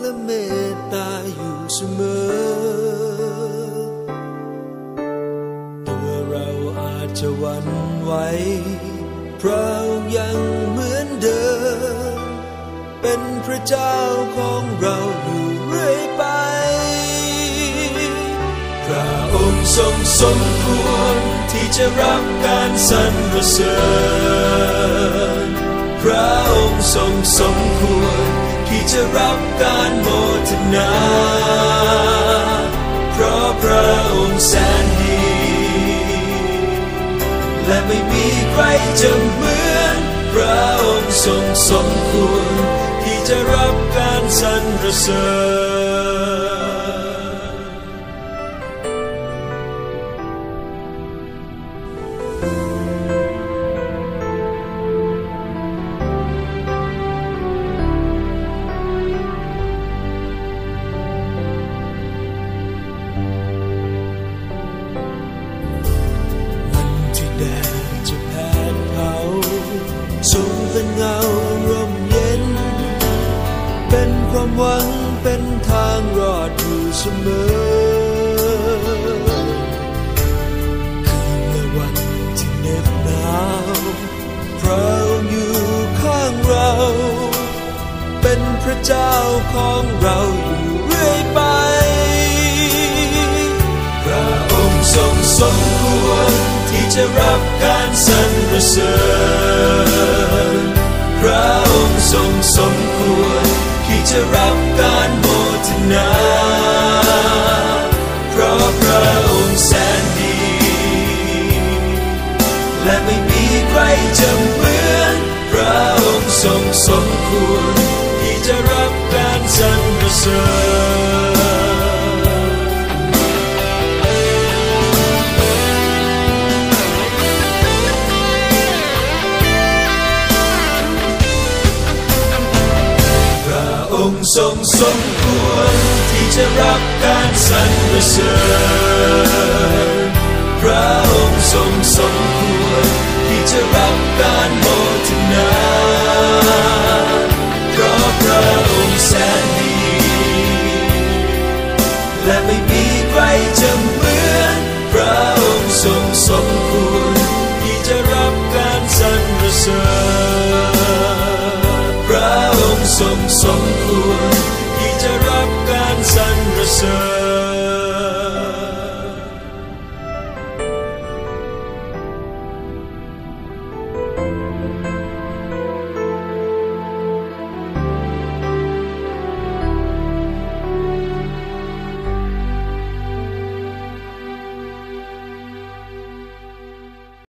และเมตตาอยู่เสมอตัวเราอาจจะหวั่นไหวพระองค์ยังเหมือนเดิมเป็นพระเจ้าของเราอยู่เรื่อยไปพระองค์ทรงสมควรที่จะรับการสรรเสริญพระองค์ทรงสมควรที่จะรับการโมทนาเพราะพระองค์แสนดีและไม่มีใครจะเหมือนพระองค์ทรงสมควรที่จะรับการสรรเสริญทรงเป็นเงาร่มเย็นเป็นความหวังเป็นทางรอดอยู่เสมอคืนและวันที่เหน็บหนาวพระองค์อยู่ข้างเราเป็นพระเจ้าของเราอยู่เรื่อยไปพระองค์ทรงสมควรที่จะรับการสรรเสริญพระองค์ทรงสมควรที่จะรับการโมทนาเพราะพระองค์แสนดีและไม่มีใครจะเหมือนพระองค์ทรงสมควรที่จะรับการสรรเสริญทรงสมควรที่จะรับการสรรเสริญพระองค์ทรงสมควรที่จะรับการโมทนาเพราะพระ